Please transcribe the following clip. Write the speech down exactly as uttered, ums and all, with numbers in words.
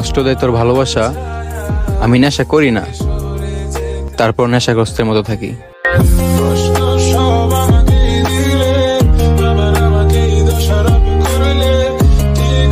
কষ্ট দেয় তোর ভালোবাসা, আমি নেশা করি না, তারপর নেশাগ্রস্তের মতো থাকি।